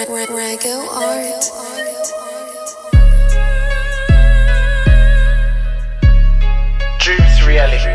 Rego Art. Dreams reality.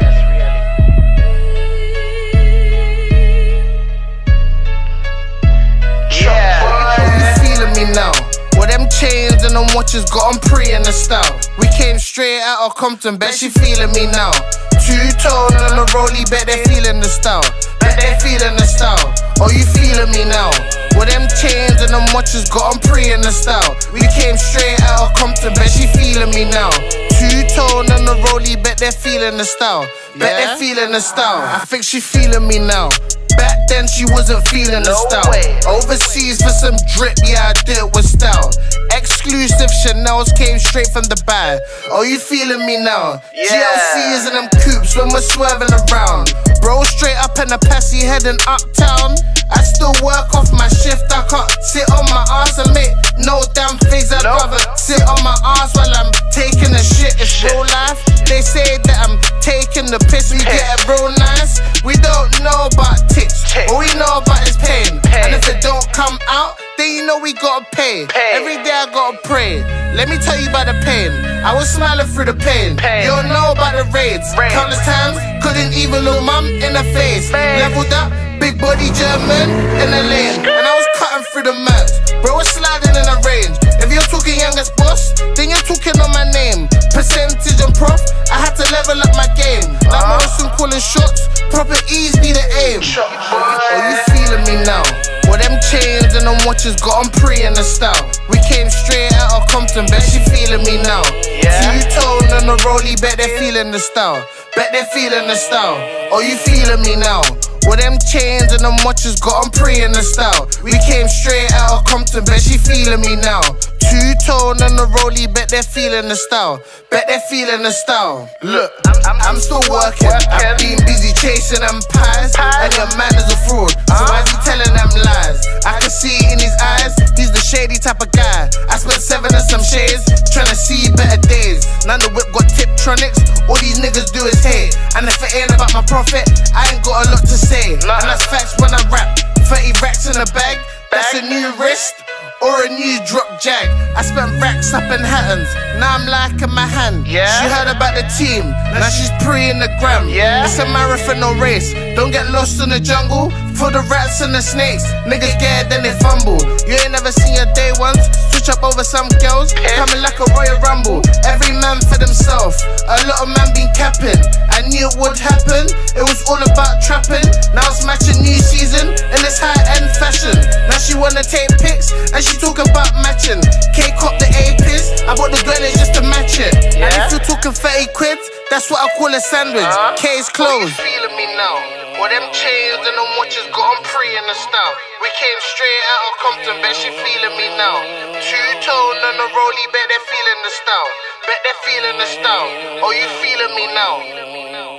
Yeah, you feeling me now? Well, them chains and them watches got 'em pre in the style. We came straight out of Compton, bet she feeling me now. Two-tone on the rollie, bet they feeling the style. Bet they feeling the style. Oh, you feeling me now? Well, them chains and them watches got 'em pre in the style. We came straight out of Compton, bet she feeling me now. Two-tone on the rollie, bet they're feeling the style. Bet they're feeling the style. I think she feeling me now. Back then she wasn't feeling the style. Overseas for some drip, yeah, I did it with style. Exclusive Chanel's came straight from the bag. Oh, you feeling me now? GLCs and them coupes when we're swerving around. Bro, straight up in the passy heading uptown. I still work off my shift, I can't sit on my ass and make no damn face. I'd rather sit on my ass while I'm taking a shit. It's real life. They say that I'm taking the piss, we get it real nice. We don't know about tits, all we know about is pain. And if it don't come out, then you know we gotta pay. Every day I gotta pray. Let me tell you about the pain. I was smiling through the pain. You don't know about the raids. Countless times, couldn't even look mum in the face. Leveled up, big body German in the lane. And I was cutting through the maps. Bro, was sliding in the range. If you're talking youngest boss, then you're talking on my name. Percentage and prof, I had to level up my game. Like Morrison calling shots, proper ease be the aim. Oh, you feeling me now? Well, them chains and them watches got 'em pre in the style. We came straight out of Compton, bet she feeling me now. Two-tone on the rollie, bet they're feeling the style. Bet they're feeling the style. Oh, you feeling me now? Well, them chains and them watches got 'em pre in the style. We came straight out of Compton, bet she feeling me now. Two-tone on the rollie, bet they're feeling the style. Bet they're feeling the style. Look, I'm still working. I've been busy chasing them pies, and your man is a fraud. So why's he telling them lies? I can see it in his eyes, he's the shady type of guy. I spent 7 and some shades, trying to see better days. None the whip got Tiptronics, all these niggas do is hate. And if it ain't about my profit, I ain't got a lot to say. And that's facts when I rap. 30 racks in a bag, that's a new wrist or a new drop jag. I spent racks up in Hattons, now I'm liking my hand. She heard about the team, now she's pre in the gram. It's a marathon, no race. Don't get lost in the jungle for the rats and the snakes. Niggas scared, then they fumble. You ain't never seen your day ones switch up over some girls, coming like a Royal Rumble. Every man for themselves, a lot of man been capping. I knew it would happen, it was all about trapping. Now it's matching new season in this high-end fashion. Now she wanna take pics and she talk about matching. K-cop the A-piss, I bought the grenades just to match it. And if you're talking 30 quid, that's what I call a sandwich. Case closed. You feeling me now? Well, them chains and them watches got 'em pre in the style. We came straight out of Compton, bet she feeling me now. Two-tone on the rollie, bet they're feeling the style. Bet they're feeling the style. Oh, you feeling me now?